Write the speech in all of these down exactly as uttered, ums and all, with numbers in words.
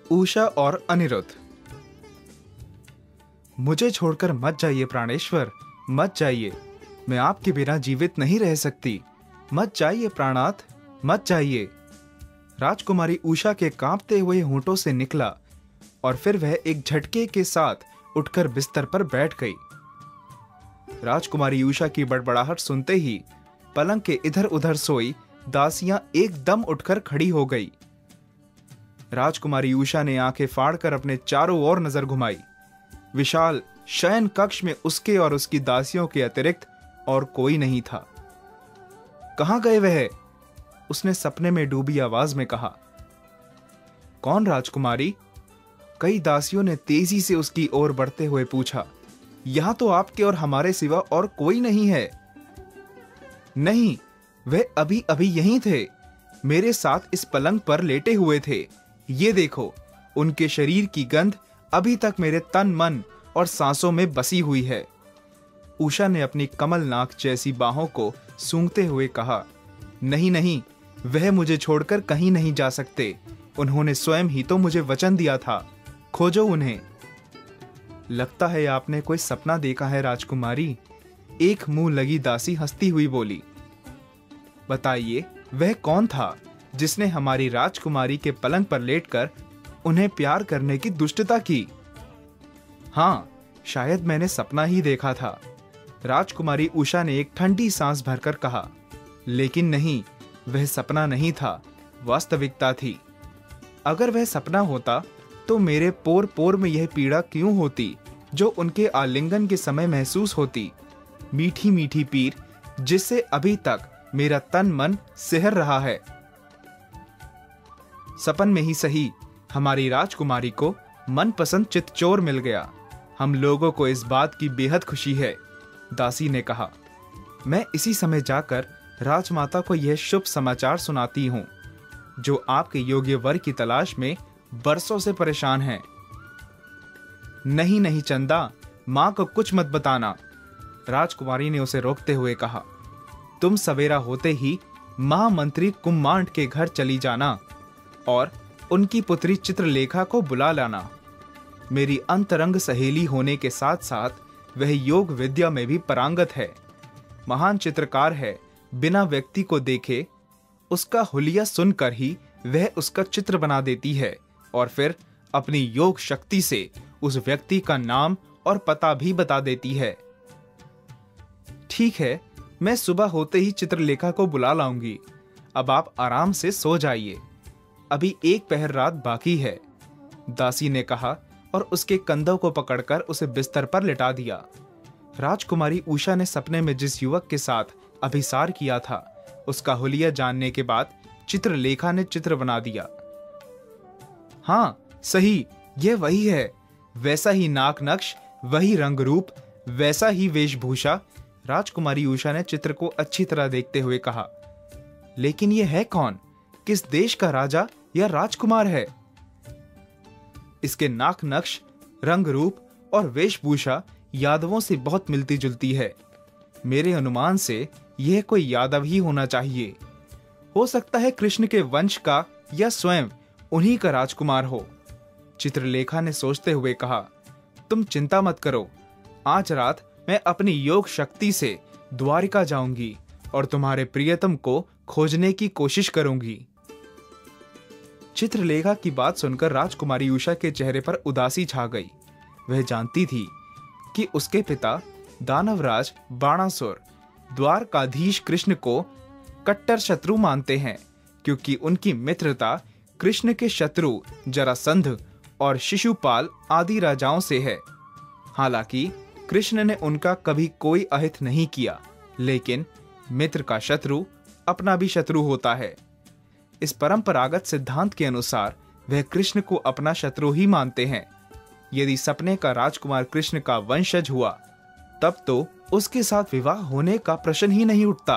उषा और अनिरुद्ध। मुझे छोड़कर मत जाइए प्राणेश्वर, मत जाइए। मैं आपके बिना जीवित नहीं रह सकती। मत जाइए प्राणाथ, मत जाइए। राजकुमारी उषा के कांपते हुए होंठों से निकला और फिर वह एक झटके के साथ उठकर बिस्तर पर बैठ गई। राजकुमारी उषा की बड़बड़ाहट सुनते ही पलंग के इधर उधर सोई दासियां एकदम उठकर खड़ी हो गई। राजकुमारी उषा ने आंखें फाड़कर अपने चारों ओर नजर घुमाई। विशाल शयन कक्ष में उसके और उसकी दासियों के अतिरिक्त और कोई नहीं था। कहां गए वह? उसने सपने में डूबी आवाज में कहा। कौन राजकुमारी? कई दासियों ने तेजी से उसकी ओर बढ़ते हुए पूछा। यहां तो आपके और हमारे सिवा और कोई नहीं है। नहीं, वे अभी अभी यहीं थे, मेरे साथ इस पलंग पर लेटे हुए थे। ये देखो, उनके शरीर की गंध अभी तक मेरे तन मन और सांसों में बसी हुई है। उषा ने अपनी कमलनाक जैसी बाहों को सूंघते हुए कहा। नहीं नहीं, वह मुझे छोड़कर कहीं नहीं जा सकते। उन्होंने स्वयं ही तो मुझे वचन दिया था। खोजो उन्हें। लगता है आपने कोई सपना देखा है राजकुमारी, एक मुंह लगी दासी हंसती हुई बोली। बताइए, वह कौन था जिसने हमारी राजकुमारी के पलंग पर लेटकर उन्हें प्यार करने की दुष्टता की? हाँ, शायद मैंने सपना ही देखा था, राजकुमारी उषा ने एक ठंडी सांस भरकर कहा। लेकिन नहीं, वह सपना नहीं था, वास्तविकता थी। अगर वह सपना होता तो मेरे पोर पोर में यह पीड़ा क्यों होती जो उनके आलिंगन के समय महसूस होती। मीठी मीठी पीर जिससे अभी तक मेरा तन मन सिहर रहा है। सपन में ही सही, हमारी राजकुमारी को मनपसंद चितचोर मिल गया। हम लोगों को इस बात की बेहद खुशी है, दासी ने कहा। मैं इसी समय जाकर राजमाता को यह शुभ समाचार सुनाती हूँ, जो आपके योग्य वर की तलाश में बरसों से परेशान हैं। नहीं नहीं चंदा, माँ को कुछ मत बताना, राजकुमारी ने उसे रोकते हुए कहा। तुम सवेरा होते ही महामंत्री कुम्मांड के घर चली जाना और उनकी पुत्री चित्रलेखा को बुला लाना। मेरी अंतरंग सहेली होने के साथ साथ वह योग विद्या में भी पारंगत है। महान चित्रकार है, बिना व्यक्ति को देखे उसका हुलिया सुनकर ही वह उसका चित्र बना देती है और फिर अपनी योग शक्ति से उस व्यक्ति का नाम और पता भी बता देती है। ठीक है, मैं सुबह होते ही चित्रलेखा को बुला लाऊंगी। अब आप आराम से सो जाइए, अभी एक पहर रात बाकी है, दासी ने कहा और उसके कंधों को पकड़कर उसे बिस्तर पर लिटा दिया। राजकुमारी उषा ने सपने में जिस युवक के साथ अभिसार किया था, उसका हुलिया जानने के बाद चित्रलेखा ने चित्र बना दिया। हाँ सही, यह वही है, वैसा ही नाक नक्श, वही रंग रूप, वैसा ही वेशभूषा, राजकुमारी उषा ने चित्र को अच्छी तरह देखते हुए कहा। लेकिन यह है कौन? किस देश का राजा या राजकुमार है? इसके नाक नक्श, रंग रूप और वेशभूषा यादवों से बहुत मिलती जुलती है। मेरे अनुमान से यह कोई यादव ही होना चाहिए। हो सकता है कृष्ण के वंश का या स्वयं उन्हीं का राजकुमार हो, चित्रलेखा ने सोचते हुए कहा। तुम चिंता मत करो, आज रात मैं अपनी योग शक्ति से द्वारिका जाऊंगी और तुम्हारे प्रियतम को खोजने की कोशिश करूंगी। चित्रलेखा की बात सुनकर राजकुमारी उषा के चेहरे पर उदासी छा गई। वह जानती थी कि उसके पिता दानवराज बाणासुर द्वारकाधीश कृष्ण को कट्टर शत्रु मानते हैं, क्योंकि उनकी मित्रता कृष्ण के शत्रु जरासंध और शिशुपाल आदि राजाओं से है। हालांकि कृष्ण ने उनका कभी कोई अहित नहीं किया, लेकिन मित्र का शत्रु अपना भी शत्रु होता है। इस परंपरागत सिद्धांत के अनुसार वह कृष्ण को अपना शत्रु ही मानते हैं। यदि सपने का राजकुमार कृष्ण का वंशज हुआ, तब तो उसके साथ विवाह होने का प्रश्न ही नहीं उठता।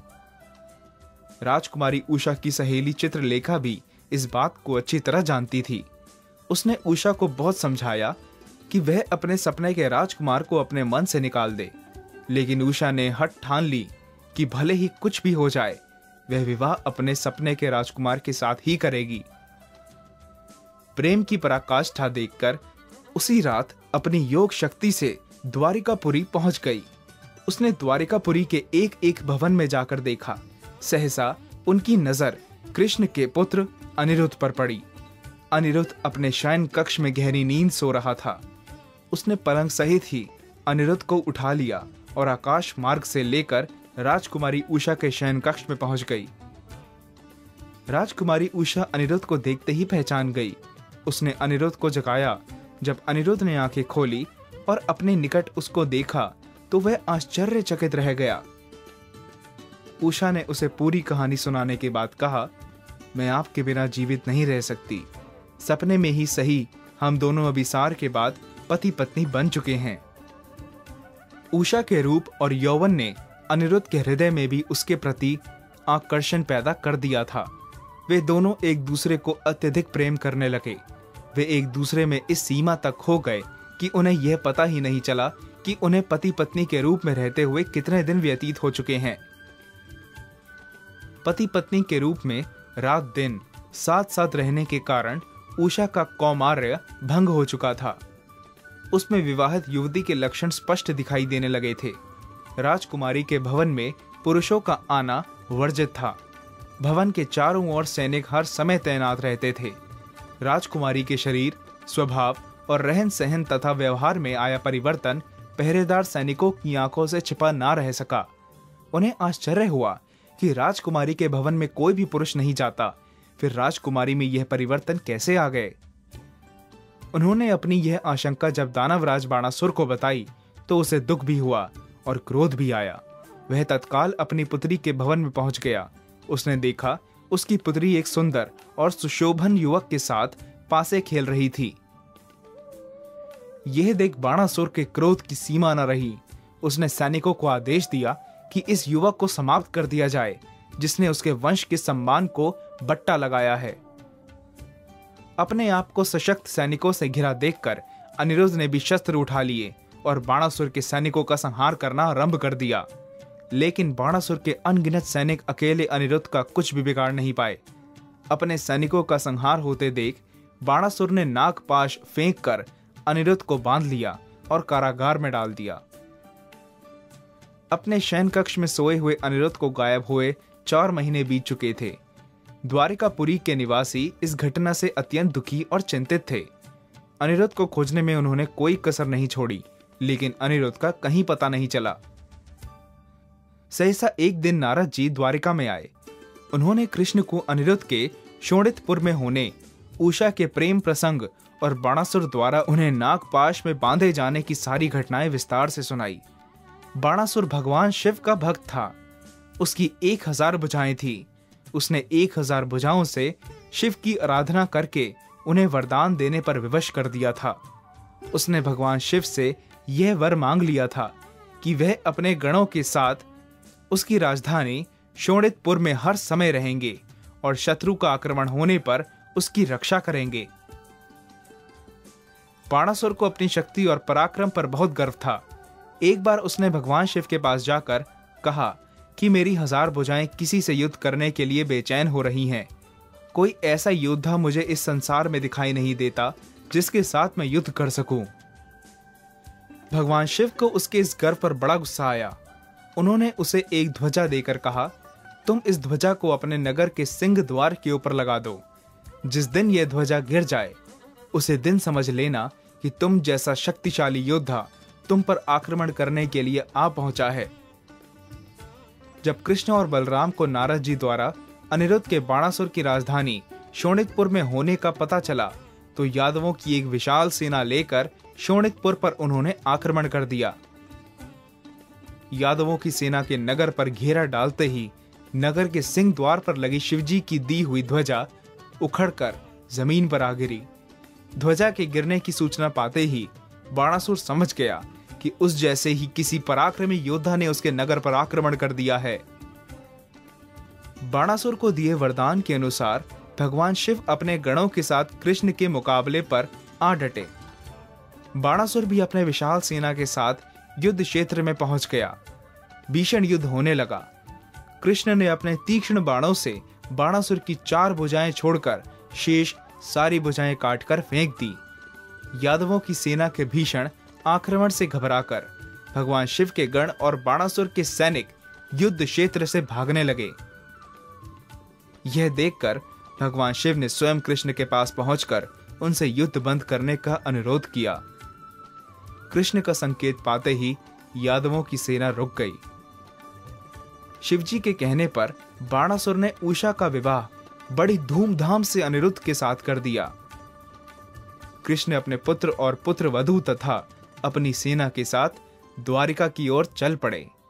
राजकुमारी उषा की सहेली चित्रलेखा भी इस बात को अच्छी तरह जानती थी। उसने उषा को बहुत समझाया कि वह अपने सपने के राजकुमार को अपने मन से निकाल दे, लेकिन उषा ने हठ ठान ली कि भले ही कुछ भी हो जाए, वह विवाह अपने सपने के राजकुमार के साथ ही करेगी। प्रेम की पराकाष्ठा देखकर उसी रात अपनी योग शक्ति से द्वारिकापुरी पहुंच गई। उसने द्वारिकापुरी के एक एक भवन में जाकर देखा। सहसा उनकी नजर कृष्ण के पुत्र अनिरुद्ध पर पड़ी। अनिरुद्ध अपने शयन कक्ष में गहरी नींद सो रहा था। उसने पलंग सहित ही अनिरुद्ध को उठा लिया और आकाश मार्ग से लेकर राजकुमारी उषा के शयन कक्ष में पहुंच गई। राजकुमारी उषा अनिरुद्ध को देखते ही पहचान गई। उसने अनिरुद्ध को जगाया। जब अनिरुद्ध ने आंखें खोली और अपने निकट उसको देखा तो वह आश्चर्यचकित रह गया। उषा ने उसे पूरी कहानी सुनाने के बाद कहा, मैं आपके बिना जीवित नहीं रह सकती। सपने में ही सही, हम दोनों अभिसार के बाद पति पत्नी बन चुके हैं। उषा के रूप और यौवन ने अनिरुद्ध के हृदय में भी उसके प्रति आकर्षण पैदा कर दिया था। वे दोनों एक दूसरे को अत्यधिक प्रेम करने लगे। वे एक दूसरे में इस सीमा तक खो गए कि उन्हें यह पता ही नहीं चला कि उन्हें पति पत्नी के रूप में रहते हुए कितने दिन व्यतीत हो चुके हैं। पति पत्नी के रूप में रात दिन साथ साथ रहने के कारण उषा का कौमार्य भंग हो चुका था। उसमें विवाहित युवती के लक्षण स्पष्ट दिखाई देने लगे थे। राजकुमारी के भवन में पुरुषों का आना वर्जित था। भवन के चारों ओर सैनिक हर समय तैनात रहते थे। राजकुमारी के शरीर, स्वभाव और रहन सहन तथा व्यवहार में आया परिवर्तन पहरेदार सैनिकों की आंखों से छिपा ना रह सका। उन्हें आश्चर्य हुआ कि राजकुमारी के भवन में कोई भी पुरुष नहीं जाता, फिर राजकुमारी में यह परिवर्तन कैसे आ गए। उन्होंने अपनी यह आशंका जब दानवराज बाणासुर को बताई तो उसे दुख भी हुआ और क्रोध भी आया। वह तत्काल अपनी पुत्री के भवन में पहुंच गया। उसने देखा उसकी पुत्री एक सुंदर और सुशोभन युवक के साथ पासे खेल रही थी। यह देख बाणासुर के क्रोध की सीमा न रही। उसने सैनिकों को आदेश दिया कि इस युवक को समाप्त कर दिया जाए, जिसने उसके वंश के सम्मान को बट्टा लगाया है। अपने आप को सशक्त सैनिकों से घिरा देखकर अनिरुद्ध ने भी शस्त्र उठा लिए और बाणासुर के सैनिकों का संहार करना आरंभ कर दिया। लेकिन बाणासुर के अनगिनत सैनिक अकेले अनिरुद्ध का कुछ भी बिगाड़ नहीं पाए। अपने सैनिकों का संहार होते देख बाणासुर ने नागपाश फेंक कर अनिरुद्ध को बांध लिया और कारागार में डाल दिया। अपने शयन कक्ष में सोए हुए अनिरुद्ध को गायब हुए चार महीने बीत चुके थे। द्वारिकापुरी के निवासी इस घटना से अत्यंत दुखी और चिंतित थे। अनिरुद्ध को खोजने में उन्होंने कोई कसर नहीं छोड़ी, लेकिन अनिरुद्ध का कहीं पता नहीं चला। सहसा एक दिन नारद जी द्वारिका में आए। उन्होंने कृष्ण को अनिरुद्ध के शोणितपुर में होने, उषा के प्रेम प्रसंग और बाणासुर द्वारा उन्हें नागपाश में बांधे जाने की सारी घटनाएं विस्तार से सुनाई। बाणासुर भगवान शिव का भक्त था। उसकी एक हजार भुजाएं थी। उसने एक हजार भुजाओं से शिव की आराधना करके उन्हें वरदान देने पर विवश कर दिया था। उसने भगवान शिव से यह वर मांग लिया था कि वह अपने गणों के साथ उसकी राजधानी शोणितपुर में हर समय रहेंगे और शत्रु का आक्रमण होने पर उसकी रक्षा करेंगे। बाणासुर को अपनी शक्ति और पराक्रम पर बहुत गर्व था। एक बार उसने भगवान शिव के पास जाकर कहा कि मेरी हजार भुजाएं किसी से युद्ध करने के लिए बेचैन हो रही हैं। कोई ऐसा योद्धा मुझे इस संसार में दिखाई नहीं देता जिसके साथ मैं युद्ध कर सकूं। भगवान शिव को उसके इस गर्व पर बड़ा गुस्सा आया। उन्होंने उसे एक ध्वजा देकर कहा, तुम इस ध्वजा को अपने नगर के सिंह द्वार के ऊपर लगा दो। जिस दिन यह ध्वजा गिर जाए उसे दिन समझ लेना कि तुम जैसा शक्तिशाली योद्धा तुम पर आक्रमण करने के लिए आ पहुंचा है। जब कृष्ण और बलराम को नारद जी द्वारा अनिरुद्ध के बाणासुर की राजधानी शोणितपुर में होने का पता चला तो यादवों की एक विशाल सेना लेकर शोणितपुर पर उन्होंने आक्रमण कर दिया। यादवों की सेना के नगर पर घेरा डालते ही नगर के सिंह द्वार पर लगी शिवजी की दी हुई ध्वजा उखड़कर जमीन पर आ गिरी। ध्वजा के गिरने की सूचना पाते ही बाणासुर समझ गया कि उस जैसे ही किसी पराक्रमी योद्धा ने उसके नगर पर आक्रमण कर दिया है। बाणासुर को दिए वरदान के अनुसार भगवान शिव अपने गणों के साथ कृष्ण के मुकाबले पर आ डटे। बाणासुर भी अपने विशाल सेना के साथ युद्ध क्षेत्र में पहुंच गया। भीषण युद्ध होने लगा। कृष्ण ने अपने तीक्ष्ण बाणों से बाणासुर की चार भुजाएं छोड़कर शेष सारी भुजाएं काटकर फेंक दी। यादवों की सेना के भीषण आक्रमण से घबराकर भगवान शिव के गण और बाणासुर के सैनिक युद्ध क्षेत्र से भागने लगे। यह देखकर भगवान शिव ने स्वयं कृष्ण के पास पहुंचकर उनसे युद्ध बंद करने का अनुरोध किया। कृष्ण का संकेत पाते ही यादवों की सेना रुक गई। शिवजी के कहने पर बाणासुर ने उषा का विवाह बड़ी धूमधाम से अनिरुद्ध के साथ कर दिया। कृष्ण अपने पुत्र और पुत्र वधू तथा अपनी सेना के साथ द्वारिका की ओर चल पड़े।